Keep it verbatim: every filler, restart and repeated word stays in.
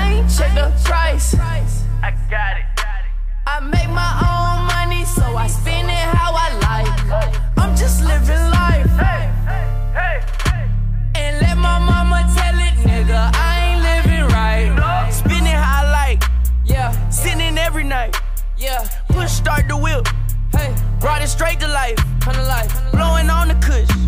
I ain't check the price. I got it. I make my own money, so I spend it how I like. I'm just living life. Hey, hey, hey. And let my mama tell it, nigga, I ain't living right. Spend it how I like. Yeah, sitting every night. Yeah, push start the whip. Hey, brought it straight to life. Blowing on the kush.